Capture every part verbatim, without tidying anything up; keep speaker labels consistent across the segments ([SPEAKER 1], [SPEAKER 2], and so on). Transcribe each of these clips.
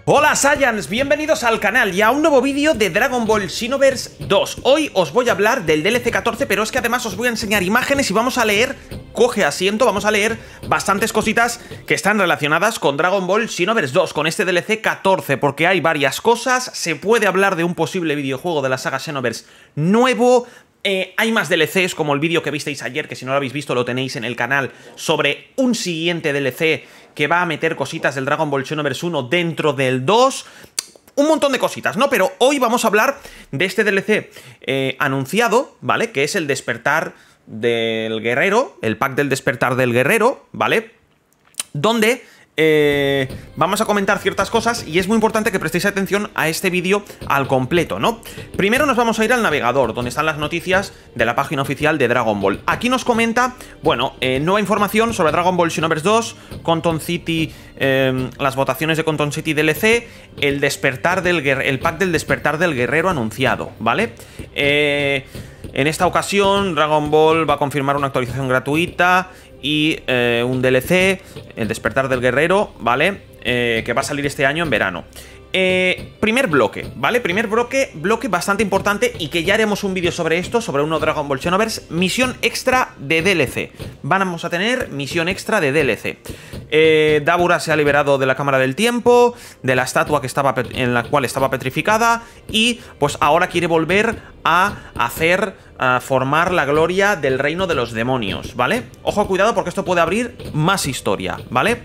[SPEAKER 1] Hola Saiyans, bienvenidos al canal y a un nuevo vídeo de Dragon Ball Xenoverse dos. Hoy os voy a hablar del D L C catorce, pero es que además os voy a enseñar imágenes y vamos a leer, coge asiento, vamos a leer bastantes cositas que están relacionadas con Dragon Ball Xenoverse dos, con este D L C catorce, porque hay varias cosas, se puede hablar de un posible videojuego de la saga Xenoverse nuevo. Eh, hay más D L Cs, como el vídeo que visteis ayer, que si no lo habéis visto lo tenéis en el canal, sobre un siguiente D L C que va a meter cositas del Dragon Ball Xenoverse uno dentro del dos. Un montón de cositas, ¿no? Pero hoy vamos a hablar de este D L C eh, anunciado, ¿vale? Que es el despertar del guerrero, el pack del despertar del guerrero, ¿vale? Donde Eh, vamos a comentar ciertas cosas y es muy importante que prestéis atención a este vídeo al completo, ¿no? Primero nos vamos a ir al navegador, donde están las noticias de la página oficial de Dragon Ball. Aquí nos comenta, bueno, eh, nueva información sobre Dragon Ball Xenoverse dos, Conton City, eh, las votaciones de Conton City D L C, el despertar del el pack del despertar del guerrero anunciado, ¿vale? Eh, en esta ocasión Dragon Ball va a confirmar una actualización gratuita y eh, un D L C, el despertar del guerrero, ¿vale? Eh, que va a salir este año en verano. Eh, primer bloque, ¿vale? Primer bloque, bloque bastante importante y que ya haremos un vídeo sobre esto, sobre uno Dragon Ball Xenoverse, misión extra de D L C. Vamos a tener misión extra de D L C. Eh, Dabura se ha liberado de la cámara del tiempo, de la estatua que estaba en la cual estaba petrificada y pues ahora quiere volver a hacer, a formar la gloria del reino de los demonios, ¿vale? Ojo, cuidado porque esto puede abrir más historia, ¿vale?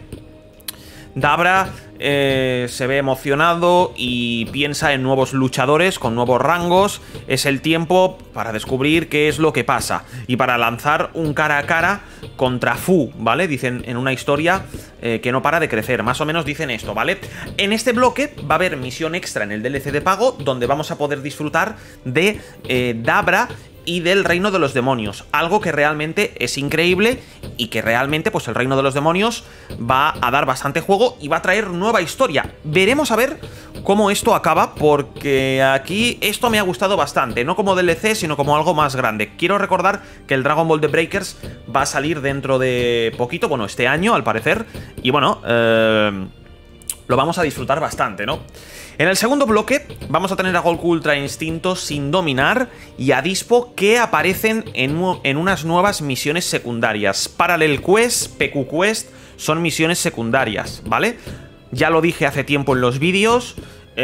[SPEAKER 1] Dabra eh, se ve emocionado y piensa en nuevos luchadores con nuevos rangos. Es el tiempo para descubrir qué es lo que pasa y para lanzar un cara a cara contra Fu, ¿vale? Dicen en una historia eh, que no para de crecer, más o menos dicen esto, ¿vale? En este bloque va a haber misión extra en el D L C de pago, donde vamos a poder disfrutar de eh, Dabra y del reino de los demonios, algo que realmente es increíble y que realmente pues el reino de los demonios va a dar bastante juego y va a traer nueva historia. Veremos a ver cómo esto acaba, porque aquí esto me ha gustado bastante, no como D L C sino como algo más grande. Quiero recordar que el Dragon Ball The Breakers va a salir dentro de poquito, bueno, este año al parecer, y bueno, eh, lo vamos a disfrutar bastante, ¿no? En el segundo bloque vamos a tener a Goku Ultra Instinto sin dominar y a Dispo, que aparecen en, en unas nuevas misiones secundarias. Parallel Quest, P Q Quest, son misiones secundarias, ¿vale? Ya lo dije hace tiempo en los vídeos.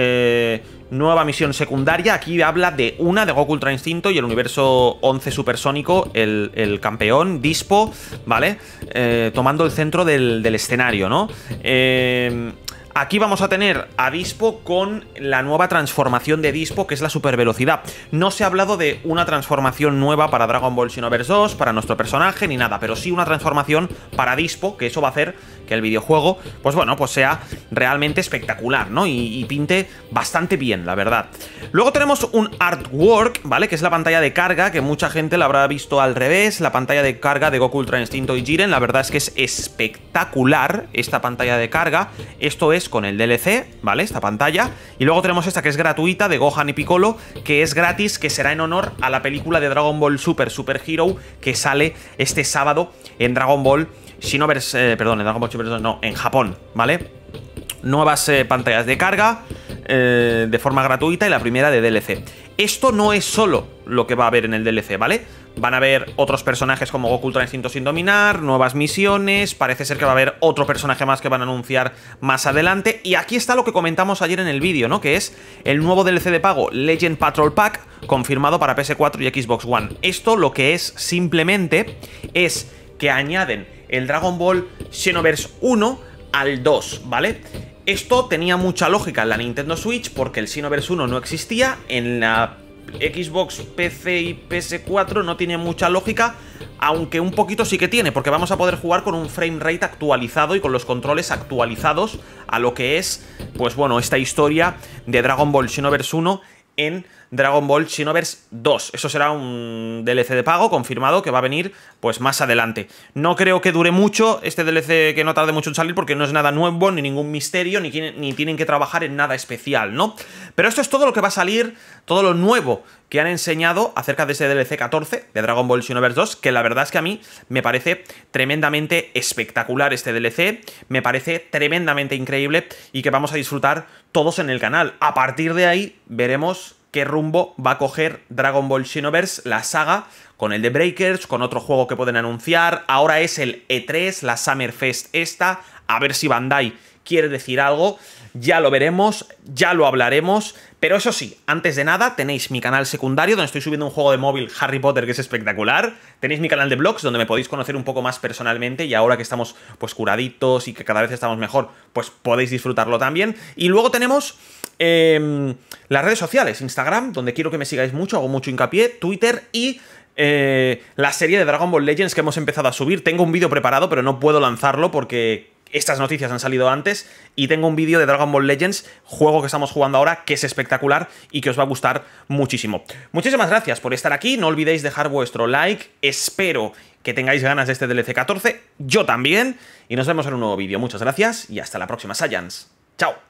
[SPEAKER 1] Eh, nueva misión secundaria, aquí habla de una de Goku Ultra Instinto y el universo once supersónico, el, el campeón Dispo, ¿vale? Eh, tomando el centro del, del escenario, ¿no? Eh... Aquí vamos a tener a Dispo con la nueva transformación de Dispo, que es la supervelocidad. No se ha hablado de una transformación nueva para Dragon Ball Xenoverse dos, para nuestro personaje, ni nada, pero sí una transformación para Dispo, que eso va a hacer que el videojuego, pues bueno, pues sea realmente espectacular, ¿no? Y, y pinte bastante bien, la verdad. Luego tenemos un artwork, ¿vale? Que es la pantalla de carga, que mucha gente la habrá visto al revés, la pantalla de carga de Goku Ultra Instinto y Jiren. La verdad es que es espectacular esta pantalla de carga. Esto es con el D L C, ¿vale? Esta pantalla. Y luego tenemos esta que es gratuita, de Gohan y Piccolo, que es gratis, que será en honor a la película de Dragon Ball Super Super Hero, que sale este sábado en Dragon Ball Xenoverse, eh, perdón, en Dragon Ball Xenoverse, no, en Japón, ¿vale? Nuevas eh, pantallas de carga eh, de forma gratuita y la primera de D L C. Esto no es solo lo que va a haber en el D L C, ¿vale? Van a haber otros personajes como Goku Ultra Instinto sin dominar, nuevas misiones, parece ser que va a haber otro personaje más que van a anunciar más adelante. Y aquí está lo que comentamos ayer en el vídeo, ¿no? Que es el nuevo D L C de pago, Legend Patrol Pack, confirmado para P S cuatro y Xbox One. Esto lo que es simplemente es que añaden el Dragon Ball Xenoverse uno al dos, ¿vale? Esto tenía mucha lógica en la Nintendo Switch porque el Xenoverse uno no existía, en la Xbox, P C y P S cuatro no tiene mucha lógica, aunque un poquito sí que tiene, porque vamos a poder jugar con un frame rate actualizado y con los controles actualizados a lo que es, pues bueno, esta historia de Dragon Ball Xenoverse uno en Dragon Ball Xenoverse dos. Eso será un D L C de pago confirmado que va a venir pues más adelante. No creo que dure mucho este D L C, que no tarde mucho en salir, porque no es nada nuevo, ni ningún misterio, ni, ni tienen que trabajar en nada especial, ¿no? Pero esto es todo lo que va a salir, todo lo nuevo que han enseñado acerca de ese D L C catorce de Dragon Ball Xenoverse dos, que la verdad es que a mí me parece tremendamente espectacular este D L C, me parece tremendamente increíble y que vamos a disfrutar todos en el canal. A partir de ahí veremos qué rumbo va a coger Dragon Ball Xenoverse, la saga, con el de Breakers, con otro juego que pueden anunciar. Ahora es el E tres, la Summer Fest esta, a ver si Bandai quiere decir algo. Ya lo veremos, ya lo hablaremos, pero eso sí, antes de nada tenéis mi canal secundario donde estoy subiendo un juego de móvil Harry Potter que es espectacular, tenéis mi canal de vlogs donde me podéis conocer un poco más personalmente y ahora que estamos pues curaditos y que cada vez estamos mejor, pues podéis disfrutarlo también. Y luego tenemos eh, las redes sociales, Instagram, donde quiero que me sigáis mucho, hago mucho hincapié, Twitter y eh, la serie de Dragon Ball Legends que hemos empezado a subir. Tengo un vídeo preparado pero no puedo lanzarlo porque estas noticias han salido antes y tengo un vídeo de Dragon Ball Legends, juego que estamos jugando ahora, que es espectacular y que os va a gustar muchísimo. Muchísimas gracias por estar aquí, no olvidéis dejar vuestro like, espero que tengáis ganas de este D L C catorce, yo también, y nos vemos en un nuevo vídeo. Muchas gracias y hasta la próxima, Saiyans. Chao.